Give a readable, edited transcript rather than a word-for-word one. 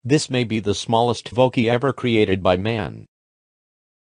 This may be the smallest Voki ever created by man.